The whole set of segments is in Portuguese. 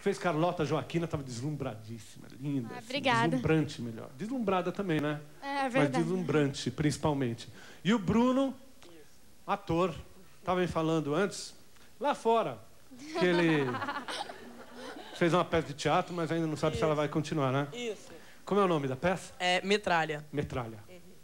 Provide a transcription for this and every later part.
fez Carlota Joaquina, estava deslumbradíssima, linda. Ah, assim, obrigada. Deslumbrante, melhor. Deslumbrada também, né? É verdade. Mas deslumbrante, principalmente. E o Bruno, ator, estava me falando antes, lá fora, que ele fez uma peça de teatro, mas ainda não sabe se ela vai continuar, né? Isso. Como é o nome da peça? É Metralha. Metralha.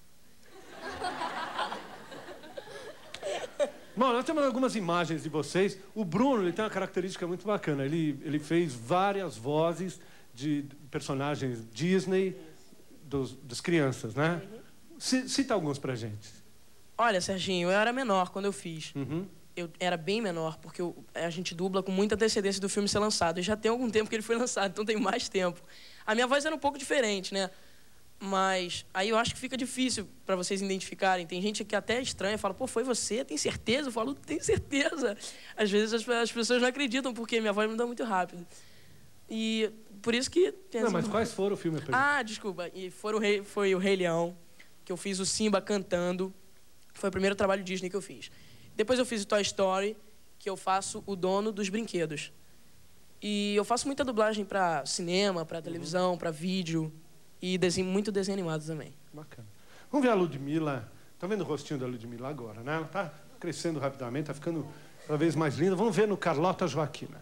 Bom, nós temos algumas imagens de vocês. O Bruno, ele tem uma característica muito bacana. Ele fez várias vozes de personagens Disney das crianças, né? Cita alguns pra gente. Olha, Serginho, eu era menor quando eu fiz. Eu era bem menor, porque a gente dubla com muita antecedência do filme ser lançado. E já tem algum tempo que ele foi lançado, então tem mais tempo. A minha voz era um pouco diferente, né? Mas aí eu acho que fica difícil para vocês identificarem. Tem gente que até estranha, fala, pô, foi você? Tem certeza? Eu falo, tenho certeza. Às vezes as pessoas não acreditam, porque minha voz muda muito rápido. E por isso que... Não, mas quais foram o filme? Ah, desculpa. E foi o Rei Leão, que eu fiz o Simba cantando. Foi o primeiro trabalho Disney que eu fiz. Depois eu fiz o Toy Story, que eu faço o dono dos brinquedos. E eu faço muita dublagem para cinema, para televisão, para vídeo. E muito desenho animado também. Bacana. Vamos ver a Ludmilla. Tá vendo o rostinho da Ludmilla agora, né? Ela tá crescendo rapidamente, tá ficando cada vez mais linda. Vamos ver no Carlota Joaquina.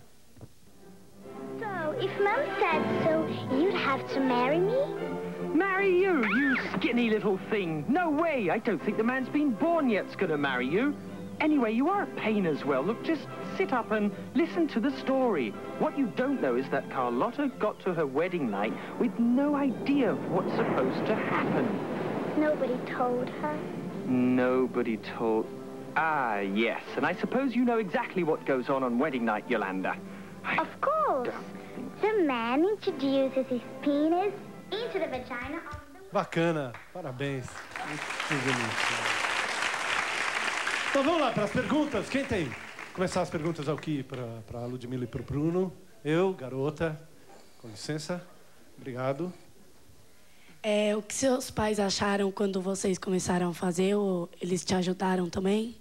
So, if Mum said so, you'd have to marry me? Marry you, you skinny little thing. No way. I don't think the man's been born yet's gonna marry you. Anyway, you are a pain as well. Look, just sit up and listen to the story. What you don't know is that Carlotta got to her wedding night with no idea of what's supposed to happen. Nobody told her. Nobody told... Ah, yes. And I suppose you know exactly what goes on wedding night, Yolanda. Of course. The man introduces his penis into the vagina of the... Bacana. Parabéns. Muito bonito. Então vamos lá para as perguntas. Quem tem? Começar as perguntas aqui para a Ludmilla e para o Bruno. Eu, garota, com licença. Obrigado. O que seus pais acharam quando vocês começaram a fazer? Ou eles te ajudaram também?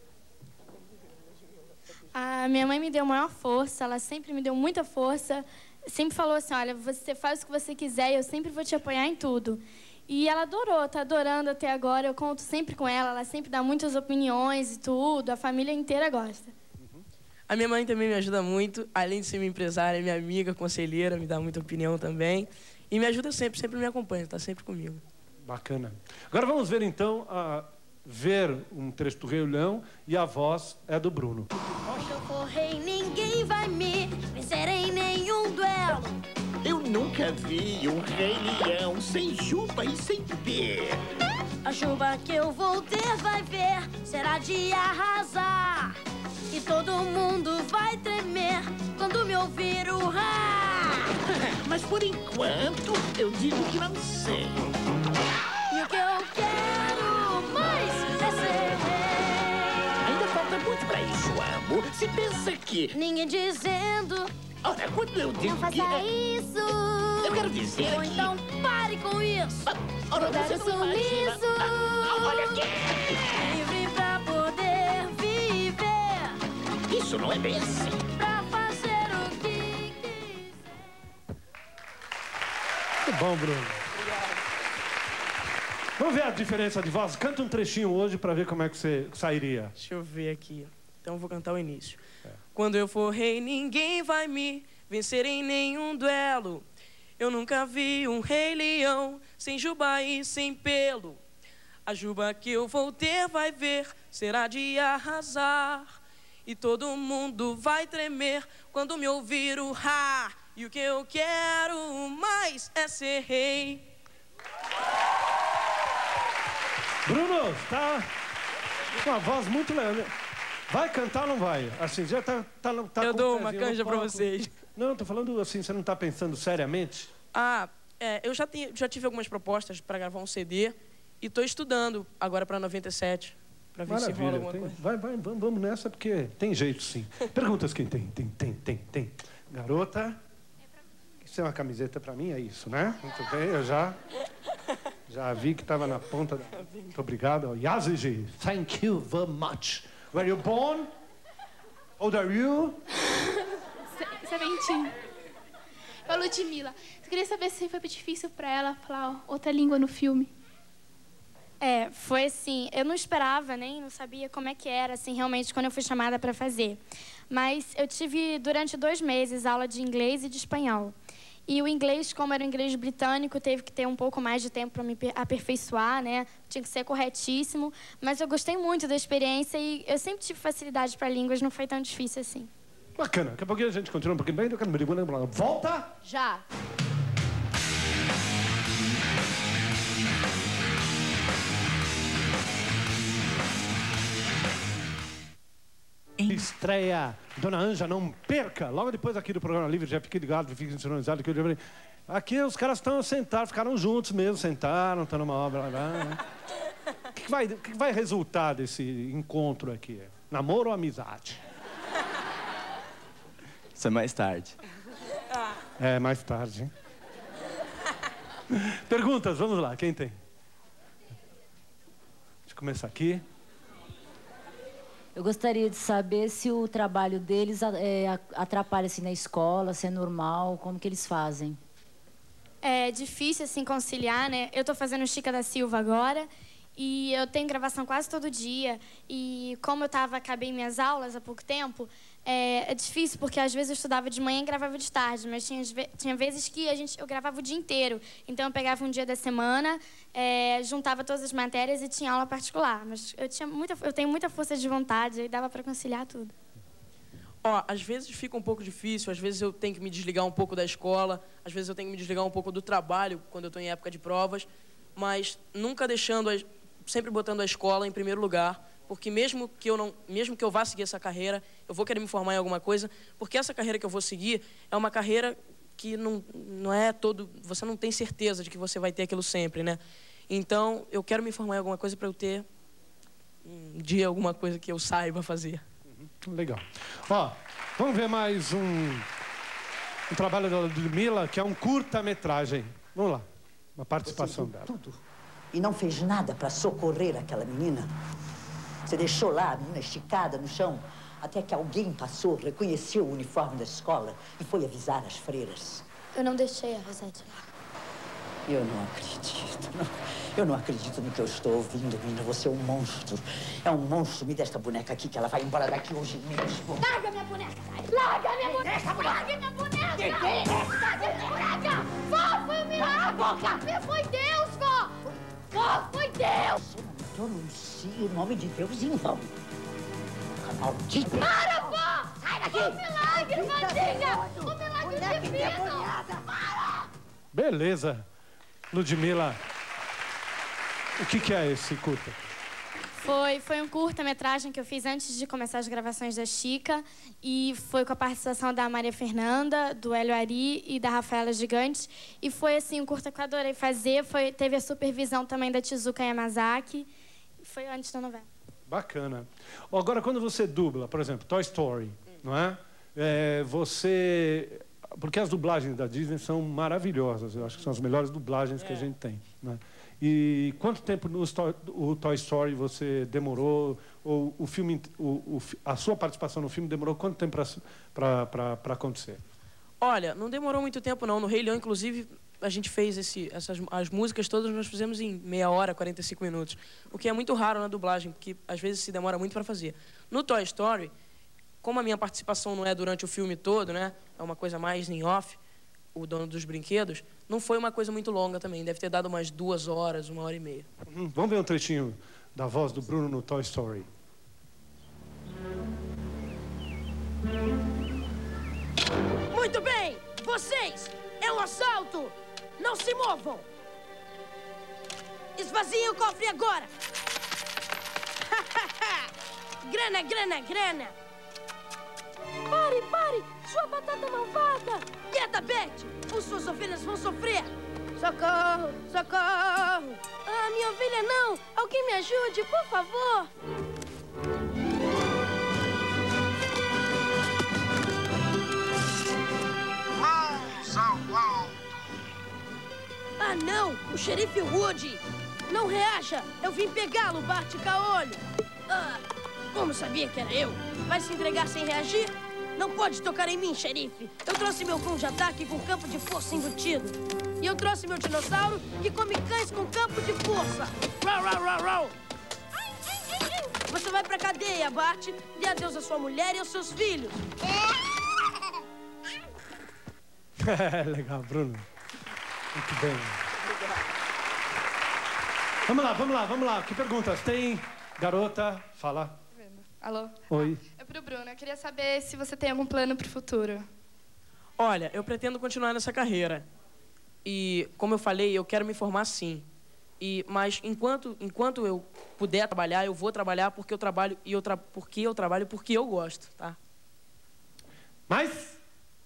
A minha mãe me deu maior força, ela sempre me deu muita força. Sempre falou assim, olha, você faz o que você quiser e eu sempre vou te apoiar em tudo. E ela adorou, tá adorando até agora. Eu conto sempre com ela sempre dá muitas opiniões e tudo. A família inteira gosta. A minha mãe também me ajuda muito. Além de ser minha empresária, é minha amiga, conselheira, me dá muita opinião também. E me ajuda sempre me acompanha, tá sempre comigo. Bacana. Agora vamos ver, então, ver um trecho do Rei Leão e a voz é do Bruno. Se eu for rei, ninguém vai me vencer em nenhum duelo. Eu nunca vi um rei leão sem juba e sem pé. A juba que eu vou ter, vai ver, será de arrasar. E todo mundo vai tremer quando me ouvir urrar. Mas por enquanto, eu digo que não sei. E o que eu quero mais é ser rei. Ainda falta muito pra isso, amo. Se pensa que... Ninguém dizendo... Ora, quando eu digo não faça que... isso. Eu quero dizer ou que... então pare com isso. Ora, você você não imagina... Olha aqui! Livre pra poder viver. Isso não é bem assim. Pra fazer o que quiser. Muito bom, Bruno. Obrigado. Vamos ver a diferença de voz. Canta um trechinho hoje para ver como é que você sairia. Deixa eu ver aqui. Então eu vou cantar o início. Quando eu for rei, ninguém vai me vencer em nenhum duelo. Eu nunca vi um rei leão sem juba e sem pelo. A juba que eu vou ter, vai ver, será de arrasar. E todo mundo vai tremer quando me ouvir urrar. E o que eu quero mais é ser rei. Bruno, tá com uma voz muito legal. Vai cantar ou não vai? Assim, já tá eu com dou o uma pezinho canja no pra palco. vocês. Não, tô falando assim, você não tá pensando seriamente? Eu já tive algumas propostas para gravar um CD e tô estudando agora para 97, para ver se rola alguma coisa. Vamos nessa, porque tem jeito, sim. Perguntas quem tem? Tem. Garota? Isso é uma camiseta para mim, é isso, né? Muito bem, eu já vi que estava na ponta da... Muito obrigado. Yazigi, thank you very much. Were you born? How old are you? 17. pra Ludmilla. Eu queria saber se foi difícil pra ela falar outra língua no filme. Foi assim, eu não esperava, nem não sabia como é que era, assim, realmente, quando eu fui chamada para fazer. Mas eu tive, durante 2 meses, aula de inglês e de espanhol. E o inglês, como era um inglês britânico, teve que ter um pouco mais de tempo para me aperfeiçoar, né? Tinha que ser corretíssimo. Mas eu gostei muito da experiência e eu sempre tive facilidade para línguas, não foi tão difícil assim. Bacana. Daqui a pouquinho a gente continua um pouquinho bem. Volta! Já! Estreia Dona Anja, não perca! Logo depois aqui do programa Livre, já fique ligado, fique sintonizado. Aqui os caras estão sentados, ficaram juntos mesmo, sentaram, estão numa obra lá. O que vai resultar desse encontro aqui? Namoro ou amizade? Isso é mais tarde. É, mais tarde, hein? Perguntas, vamos lá, quem tem? Deixa eu começar aqui. Eu gostaria de saber se o trabalho deles atrapalha assim, na escola, se é normal, como que eles fazem? É difícil, assim, conciliar, né? Eu tô fazendo Chica da Silva agora e eu tenho gravação quase todo dia. E como eu acabei minhas aulas há pouco tempo, é difícil, porque às vezes eu estudava de manhã e gravava de tarde, mas tinha vezes que eu gravava o dia inteiro. Então eu pegava um dia da semana, juntava todas as matérias e tinha aula particular. Mas eu tenho muita força de vontade e dava para conciliar tudo. Às vezes fica um pouco difícil, às vezes eu tenho que me desligar um pouco da escola, às vezes eu tenho que me desligar um pouco do trabalho, quando eu estou em época de provas, mas nunca sempre botando a escola em primeiro lugar, porque mesmo que eu vá seguir essa carreira, eu vou querer me formar em alguma coisa, porque essa carreira que eu vou seguir é uma carreira que não é você não tem certeza de que você vai ter aquilo sempre, né? Então, eu quero me formar em alguma coisa para eu ter um dia alguma coisa que eu saiba fazer. Legal. Vamos ver mais um trabalho da Ludmilla, que é um curta-metragem. Vamos lá, uma participação dela. Tudo. E não fez nada para socorrer aquela menina. Você deixou lá a menina esticada no chão, até que alguém passou, reconheceu o uniforme da escola e foi avisar as freiras. Eu não deixei a Rosete lá. Eu não acredito. Eu não acredito no que eu estou ouvindo, menina. Você é um monstro. É um monstro. Me dê esta boneca aqui, que ela vai embora daqui hoje mesmo. Larga minha boneca! Larga minha boneca! Larga minha boneca! Larga minha boneca! Vó, foi um milagre! Cala a boca! Foi Deus, vó! Vó, foi Deus! Pronuncie o nome de Deus em vão. Maldito! Para, vó! Sai daqui! Um milagre, Vandinha! Um milagre divino! Para! Beleza. Ludmilla, o que é esse curta? Foi um curta-metragem que eu fiz antes de começar as gravações da Chica e foi com a participação da Maria Fernanda, do Hélio Ari e da Rafaela Gigante. E foi assim, um curta que eu adorei fazer, teve a supervisão também da Tezuka Yamazaki. Foi antes da novela. Bacana. Agora, quando você dubla, por exemplo, Toy Story, não é? Porque as dublagens da Disney são maravilhosas. Eu acho que são as melhores dublagens que a gente tem, né? E quanto tempo o Toy Story você demorou? Ou o filme, a sua participação no filme demorou quanto tempo para acontecer? Olha, não demorou muito tempo, não. No Rei Leão, inclusive, a gente fez as músicas todas nós fizemos em meia hora, 45 minutos. O que é muito raro na dublagem, porque às vezes se demora muito para fazer. No Toy Story, como a minha participação não é durante o filme todo, né? É uma coisa mais em off, o dono dos brinquedos, não foi uma coisa muito longa também. Deve ter dado umas 2 horas, 1h30. Vamos ver um trechinho da voz do Bruno no Toy Story. Muito bem! Vocês! É um assalto! Não se movam! Esvaziem o cofre agora! Grana, grana, grana! Pare, pare! Sua batata malvada! Quieta, Beth! Ou suas ovelhas vão sofrer! Socorro! Socorro! Ah, minha ovelha não! Alguém me ajude, por favor! Mãos ao alto! Ah, não! O xerife Woody! Não reaja! Eu vim pegá-lo, Bart Caolho! Ah, como sabia que era eu? Vai se entregar sem reagir? Não pode tocar em mim, xerife. Eu trouxe meu cão de ataque com campo de força embutido. E eu trouxe meu dinossauro que come cães com campo de força. Rau, rau, rau, rau. Você vai pra cadeia, Bart. Dê adeus à sua mulher e aos seus filhos. Legal, Bruno. Muito bem. Vamos lá. Que perguntas tem? Garota, fala. Alô? Oi. É pro Bruno. Eu queria saber se você tem algum plano pro futuro. Olha, eu pretendo continuar nessa carreira. E, como eu falei, eu quero me formar sim. Mas enquanto eu puder trabalhar, eu vou trabalhar porque eu trabalho porque eu gosto, tá? Mas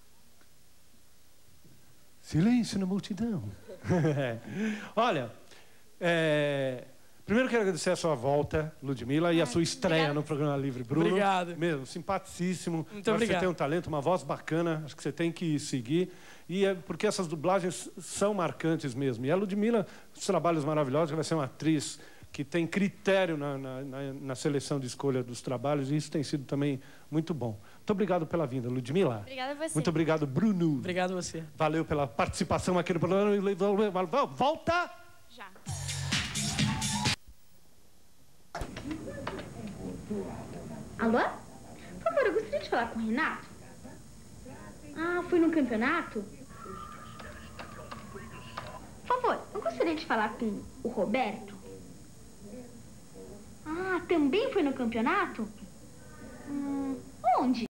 silêncio na multidão. Olha, primeiro quero agradecer a sua volta, Ludmila, e a sua estreia no programa Livre, Bruno. Obrigado. Mesmo, simpaticíssimo. Muito obrigado. Você tem um talento, uma voz bacana, acho que você tem que seguir. E é porque essas dublagens são marcantes mesmo. E a Ludmila, os trabalhos maravilhosos, vai ser uma atriz que tem critério na seleção de escolha dos trabalhos, e isso tem sido também muito bom. Muito obrigado pela vinda, Ludmila. Obrigada a você. Muito obrigado, Bruno. Obrigado a você. Valeu pela participação aqui no programa. Volta! Já. Alô? Por favor, eu gostaria de falar com o Renato. Ah, foi no campeonato? Por favor, eu gostaria de falar com o Roberto. Ah, também foi no campeonato? Onde?